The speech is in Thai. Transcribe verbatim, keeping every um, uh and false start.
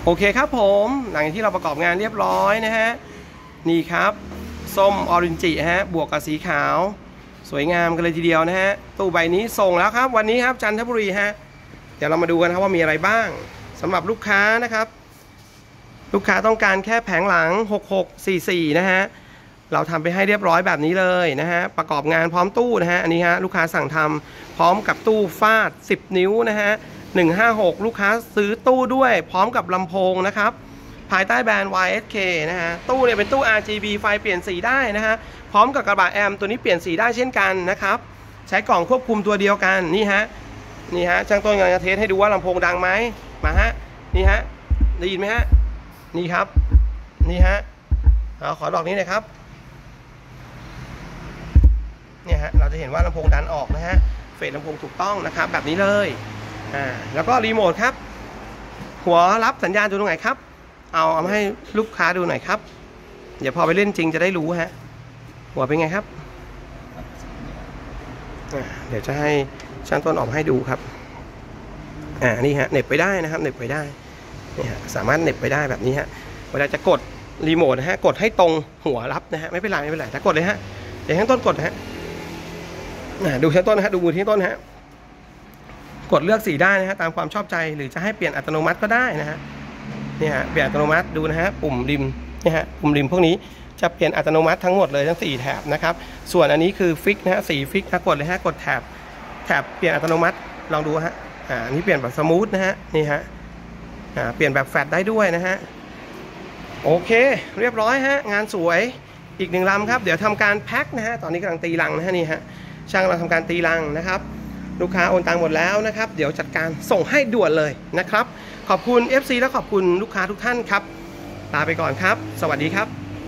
โอเคครับผมหลังจากที่เราประกอบงานเรียบร้อยนะฮะนี่ครับส้มออรินจิฮะบวกกับสีขาวสวยงามกันเลยทีเดียวนะฮะตู้ใบนี้ส่งแล้วครับวันนี้ครับจันทบุรีฮะเดี๋ยวเรามาดูกันครับว่ามีอะไรบ้างสำหรับลูกค้านะครับลูกค้าต้องการแค่แผงหลังหกหกสี่สี่นะฮะเราทำไปให้เรียบร้อยแบบนี้เลยนะฮะประกอบงานพร้อมตู้นะฮะอันนี้ฮะลูกค้าสั่งทำพร้อมกับตู้ฟาดสิบนิ้วนะฮะหนึ่งห้าหกลูกค้าซื้อตู้ด้วยพร้อมกับลำโพงนะครับภายใต้แบรนด์ วาย เอส เค นะฮะตู้เนี่ยเป็นตู้ อาร์ จี บี ไฟเปลี่ยนสีได้นะฮะพร้อมกับกระบะแอมตัวนี้เปลี่ยนสีได้เช่นกันนะครับใช้กล่องควบคุมตัวเดียวกันนี่ฮะนี่ฮะช่างต้นกำลังจะเทสให้ดูว่าลำโพงดังไหมมาฮะนี่ฮะได้ยินไหมฮะนี่ครับนี่ฮะเอาขอดอกนี้หน่อยครับเนี่ยฮะเราจะเห็นว่าลำโพงดันออกนะฮะเฟสลำโพงถูกต้องนะครับแบบนี้เลยอ่าแล้วก็รีโมทครับหัวรับสัญญาณอยู่ตรงไหนครับเอาเอามาให้ลูกค้าดูหน่อยครับเดี๋ยวพอไปเล่นจริงจะได้รู้ฮะหัวเป็นไงครับเดี๋ยวจะให้ช่างต้นออกให้ดูครับอ่านี่ฮะเน็บไปได้นะครับเน็บไปได้นี่ฮะสามารถเน็บไปได้แบบนี้ฮะเวลาจะกดรีโมทนะฮะกดให้ตรงหัวรับนะฮะไม่เป็นไรไม่เป็นไรแต่กดเลยฮะเดี๋ยวช่างต้นกดฮะดูช่างต้นนะฮะดูมือที่ต้นฮะกดเลือกสีได้นะฮะตามความชอบใจหรือจะให้เปลี่ยนอัตโนมัติก็ได้นะฮะนี่ฮะเปลี่ยนอัตโนมัติดูนะฮะปุ่มริมนี่ฮะปุ่มริมพวกนี้จะเปลี่ยนอัตโนมัติทั้งหมดเลยทั้งสี่แถบนะครับส่วนอันนี้คือฟิกนะฮะสีฟิกนะกดเลยฮะกดแถบแถบเปลี่ยนอัตโนมัติลองดูฮะอ่านี่เปลี่ยนแบบสมูทนะฮะนี่ฮะอ่าเปลี่ยนแบบแฟลชได้ด้วยนะฮะโอเคเรียบร้อยฮะงานสวยอีกหนึ่งลำครับเดี๋ยวทำการแพ็คนะฮะตอนนี้กำลังตีรังนะฮะนี่ฮะช่างเราทำการตีรังนะครับลูกค้าโอนตังหมดแล้วนะครับเดี๋ยวจัดการส่งให้ด่วนเลยนะครับขอบคุณ เอฟ ซี และขอบคุณลูกค้าทุกท่านครับลาไปก่อนครับสวัสดีครับ